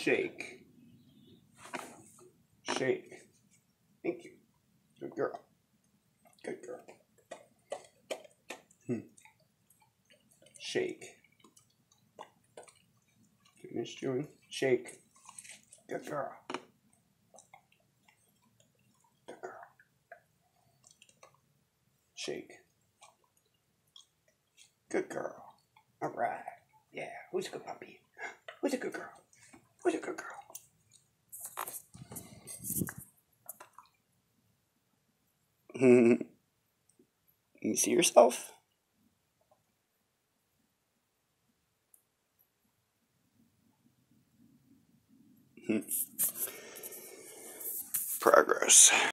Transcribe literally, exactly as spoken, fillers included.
Shake. Shake. Thank you. Good girl. Good girl. Hmm. Shake. Finish doing. Shake. Good girl. Good girl. Shake. Good girl. All right. Yeah. Who's a good puppy? Who's a good girl? Who's a good girl? You see yourself? Progress.